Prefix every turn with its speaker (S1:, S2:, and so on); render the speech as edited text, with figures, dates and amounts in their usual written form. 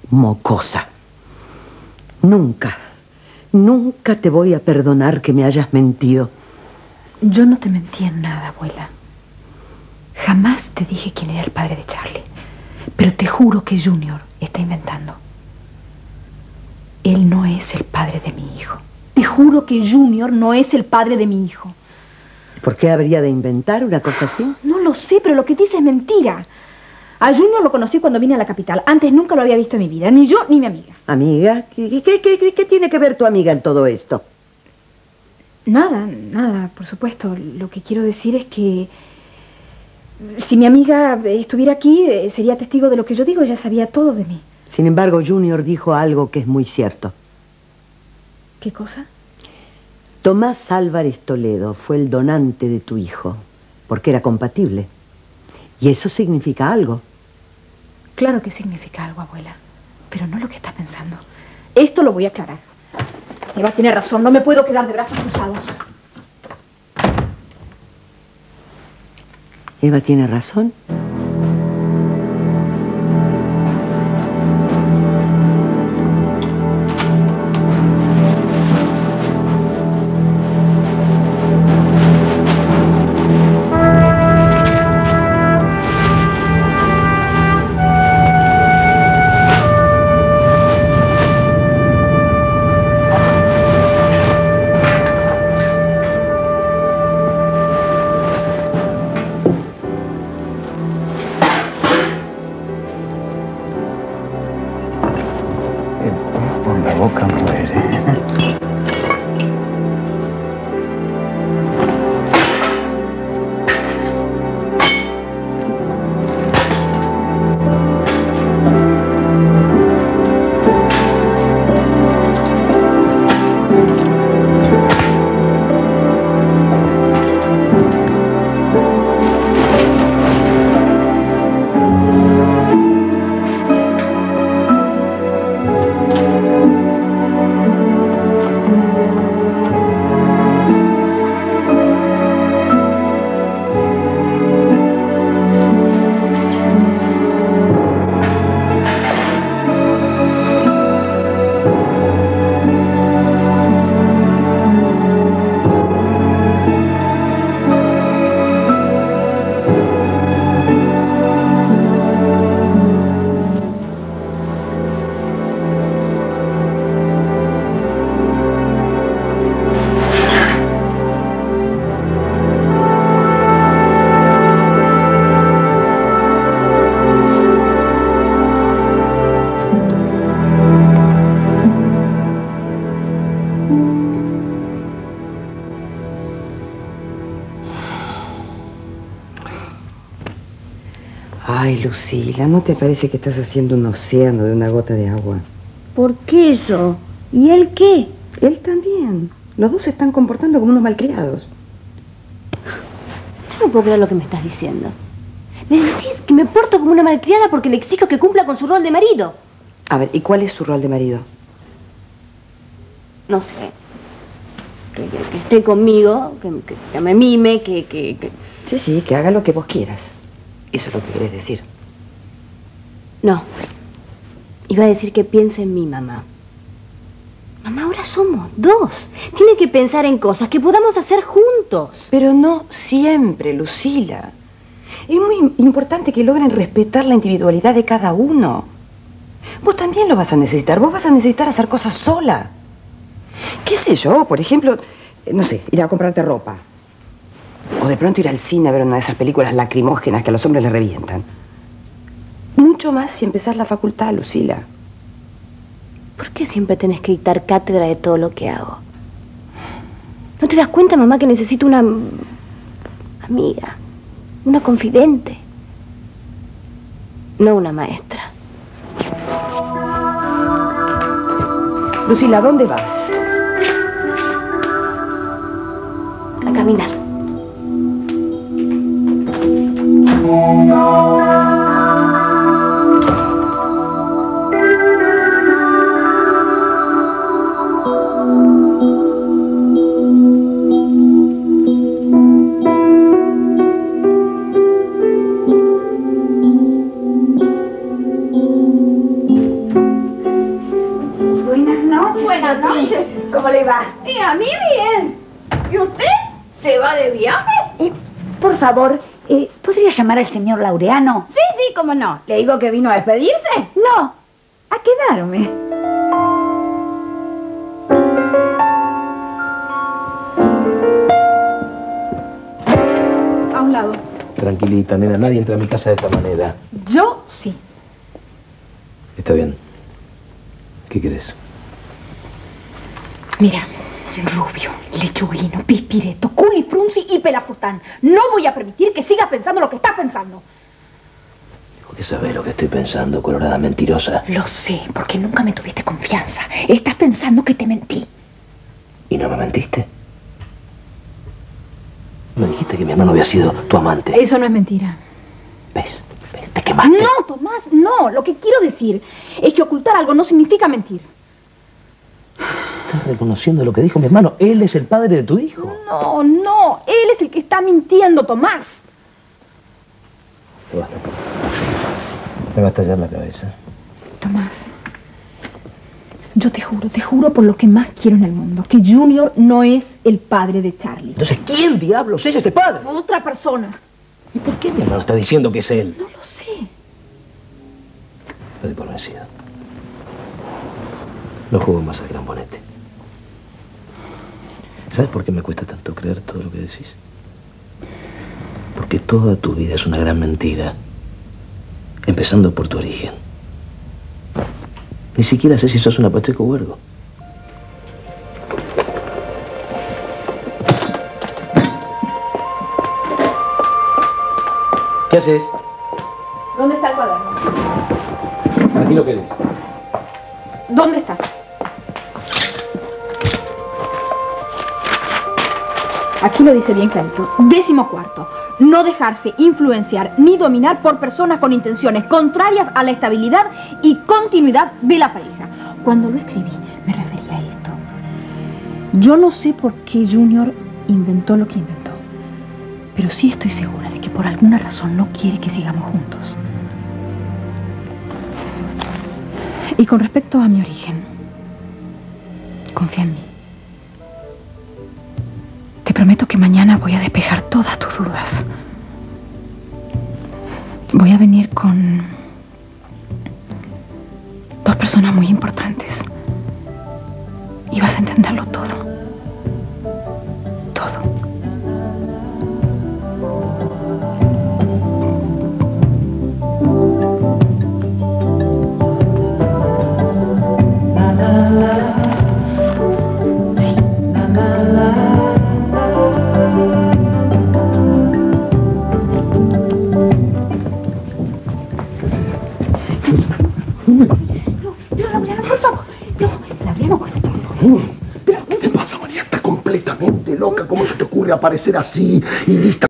S1: Mocosa. Nunca, nunca te voy a perdonar que me hayas mentido.
S2: Yo no te mentí en nada, abuela. Jamás te dije quién era el padre de Charlie. Pero te juro que Junior está inventando. Él no es el padre de mi hijo. Te juro que Junior no es el padre de mi hijo.
S1: ¿Por qué habría de inventar una cosa así?
S2: No lo sé, pero lo que dice es mentira. A Junior lo conocí cuando vine a la capital. Antes nunca lo había visto en mi vida, ni yo ni mi amiga.
S1: ¿Amiga? ¿Qué tiene que ver tu amiga en todo esto?
S2: Nada, nada, por supuesto. Lo que quiero decir es que si mi amiga estuviera aquí, sería testigo de lo que yo digo. Ella sabía todo de mí.
S1: Sin embargo, Junior dijo algo que es muy cierto.
S2: ¿Qué cosa?
S1: Tomás Álvarez Toledo fue el donante de tu hijo, porque era compatible. Y eso significa algo.
S2: Claro que significa algo, abuela, pero no lo que estás pensando. Esto lo voy a aclarar. Eva tiene razón, no me puedo quedar de brazos cruzados.
S1: Eva tiene razón. Ay, Lucila, ¿no te parece que estás haciendo un océano de una gota de agua?
S3: ¿Por qué eso? ¿Y él qué?
S1: Él también. Los dos se están comportando como unos malcriados.
S3: Yo no puedo creer lo que me estás diciendo. Me decís que me porto como una malcriada porque le exijo que cumpla con su rol de marido.
S1: A ver, ¿y cuál es su rol de marido?
S3: No sé. Que esté conmigo, que me mime, que...
S1: Sí, que haga lo que vos quieras. Eso es lo que querés decir.
S3: No. Iba a decir que piense en mí, mamá. Mamá, ahora somos dos. Tiene que pensar en cosas que podamos hacer juntos.
S1: Pero no siempre, Lucila. Es muy importante que logren respetar la individualidad de cada uno. Vos también lo vas a necesitar. Vos vas a necesitar hacer cosas sola. ¿Qué sé yo? Por ejemplo, no sé, ir a comprarte ropa. O de pronto ir al cine a ver una de esas películas lacrimógenas que a los hombres les revientan. Mucho más si empezar la facultad, Lucila.
S3: ¿Por qué siempre tenés que dictar cátedra de todo lo que hago? ¿No te das cuenta, mamá, que necesito una amiga, una confidente? No una maestra.
S1: Lucila, ¿a dónde vas?
S3: A caminar.
S4: buenas noches. ¿Cómo le va?
S2: Y a mí bien. ¿Y usted se va de viaje?
S4: Por favor, ¿podría llamar al señor Laureano?
S2: Sí, cómo no. ¿Le digo que vino a despedirse?
S4: No, a quedarme.
S2: A un lado.
S5: Tranquilita, nena, nadie entra a mi casa de esta manera.
S2: Yo sí.
S5: Está bien. ¿Qué querés?
S2: Mira, rubio, lechuguino, pispireto, culifrunzi y pelafustán. No voy a permitir que sigas pensando lo que estás pensando.
S5: ¿Por qué sabés lo que estoy pensando, colorada mentirosa?
S2: Lo sé, porque nunca me tuviste confianza. Estás pensando que te mentí.
S5: ¿Y no me mentiste? Me dijiste que mi hermano había sido tu amante.
S2: Eso no es mentira.
S5: ¿Ves? ¿Ves? Te quemaste.
S2: No, Tomás, no. Lo que quiero decir es que ocultar algo no significa mentir.
S5: ¿Estás reconociendo lo que dijo mi hermano? Él es el padre de tu hijo.
S2: No. Él es el que está mintiendo, Tomás.
S5: Te basta. Me va a estallar la cabeza.
S2: Tomás, yo te juro por lo que más quiero en el mundo, que Junior no es el padre de Charlie.
S5: Entonces, ¿quién diablos es ese padre?
S2: Otra persona.
S5: ¿Y por qué mi hermano está diciendo que es él?
S2: No lo sé.
S5: Estoy por vencido. No juego más al gran bonete. ¿Sabes por qué me cuesta tanto creer todo lo que decís? Porque toda tu vida es una gran mentira. Empezando por tu origen. Ni siquiera sé si sos una Pacheco Huergo. ¿Qué haces?
S2: ¿Dónde está el cuaderno?
S5: Aquí lo querés.
S2: ¿Dónde está? Aquí lo dice bien clarito. 14º. No dejarse influenciar ni dominar por personas con intenciones contrarias a la estabilidad y continuidad de la pareja. Cuando lo escribí, me refería a esto. Yo no sé por qué Junior inventó lo que inventó, pero sí estoy segura de que por alguna razón no quiere que sigamos juntos. Y con respecto a mi origen, confía en mí. Te prometo que mañana voy a despejar todas tus dudas. Voy a venir con 2 personas muy importantes. Y vas a entenderlo todo. Todo.
S6: ¿Qué te pasa, María? Está completamente loca. ¿Cómo se te ocurre aparecer así y lista?